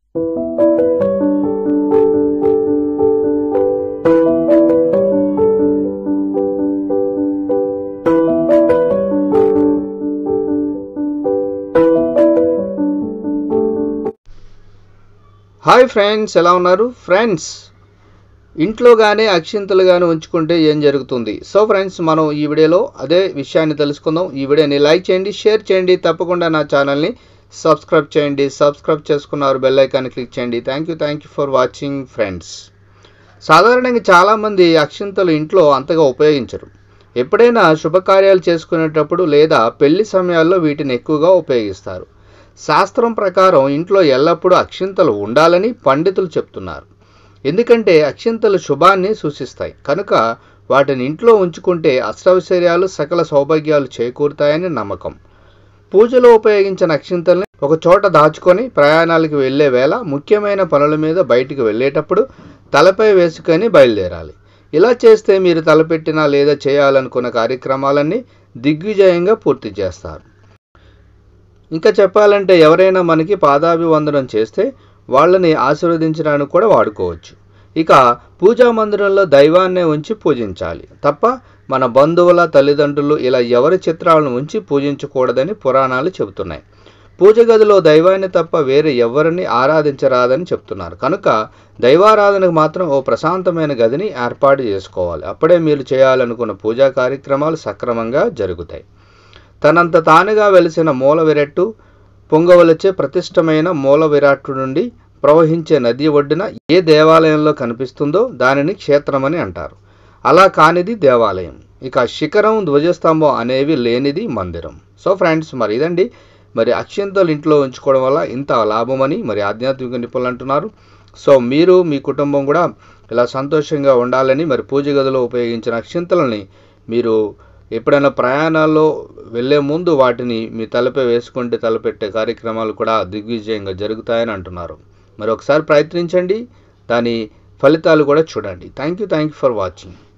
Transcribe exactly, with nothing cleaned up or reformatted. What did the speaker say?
Hi friends, ఎలా ఉన్నారు friends? ఇంట్లో గానే అక్షింతలు గాని ఉంచుకుంటే ఏం జరుగుతుంది? సో ఫ్రెండ్స్, మనం ఈ వీడియోలో అదే విషయాన్ని తెలుసుకుందాం. ఈ వీడియోని లైక్ చేయండి, షేర్ చేయండి, తప్పకుండా నా ఛానల్ని సబ్స్క్రైబ్ చేయండి. సబ్స్క్రైబ్ చేసుకున్నారు, బెల్ ఐకాన్ని క్లిక్ చేయండి. Thank you thank you for watching friends. సాధారణంగా చాలామంది అక్షింతలు ఇంట్లో అంతగా ఉపయోగించరు. ఎప్పుడైనా శుభకార్యాలు చేసుకునేటప్పుడు లేదా పెళ్లి సమయాల్లో వీటిని ఎక్కువగా ఉపయోగిస్తారు. శాస్త్రం ప్రకారం ఇంట్లో ఎల్లప్పుడూ అక్షింతలు ఉండాలని పండితులు చెప్తున్నారు. ఎందుకంటే అక్షింతలు శుభాన్ని సూచిస్తాయి కనుక వాటిని ఇంట్లో ఉంచుకుంటే అష్టైశ్వర్యాలు, సకల సౌభాగ్యాలు చేకూరుతాయని నమ్మకం. పూజలో ఉపయోగించిన అక్షింతల్ని ఒక చోట దాచుకొని ప్రయాణాలకు వెళ్లే వేళ, ముఖ్యమైన పనుల మీద బయటికి వెళ్ళేటప్పుడు తలపై వేసుకొని బయలుదేరాలి. ఇలా చేస్తే మీరు తలపెట్టిన లేదా చేయాలనుకున్న కార్యక్రమాలన్నీ దిగ్విజయంగా పూర్తి చేస్తారు. ఇంకా చెప్పాలంటే ఎవరైనా మనకి పాదాభివందనం చేస్తే వాళ్ళని ఆశీర్వదించడానికి కూడా వాడుకోవచ్చు. ఇక పూజా మందిరంలో దైవాన్నే ఉంచి పూజించాలి తప్ప మన బంధువుల, తల్లిదండ్రులు ఇలా ఎవరి చిత్రాలను ఉంచి పూజించకూడదని పురాణాలు చెబుతున్నాయి. పూజ గదిలో దైవాన్ని తప్ప వేరే ఎవరిని ఆరాధించరాదని చెప్తున్నారు. కనుక దైవారాధనకు మాత్రం ఓ ప్రశాంతమైన గదిని ఏర్పాటు చేసుకోవాలి. అప్పుడే మీరు చేయాలనుకున్న పూజా కార్యక్రమాలు సక్రమంగా జరుగుతాయి. తనంత తానుగా వెలిసిన మూల విరాట్టు, పొంగవలచే ప్రతిష్టమైన మూల విరాట్టు నుండి ప్రవహించే నది ఒడ్డున ఏ దేవాలయంలో కనిపిస్తుందో దానిని క్షేత్రమని అంటారు. అలా కానిది దేవాలయం. ఇక శిఖరం, ధ్వజస్తంభం అనేవి లేనిది మందిరం. సో ఫ్రెండ్స్, మరి ఇదండి మరి అక్షింతలు ఇంట్లో ఉంచుకోవడం వల్ల ఇంత లాభమని మరి ఆధ్యాత్మిక నిపుణులు అంటున్నారు. సో మీరు మీ కుటుంబం కూడా ఇలా సంతోషంగా ఉండాలని మరి పూజ గదిలో ఉపయోగించిన అక్షింతలని మీరు ఎప్పుడైనా ప్రయాణాల్లో వెళ్ళే ముందు వాటిని మీ తలపై వేసుకుంటే తలపెట్టే కార్యక్రమాలు కూడా దిగ్విజయంగా జరుగుతాయని అంటున్నారు. మరి ఒకసారి ప్రయత్నించండి, దాని ఫలితాలు కూడా చూడండి. Thank you thank you for watching.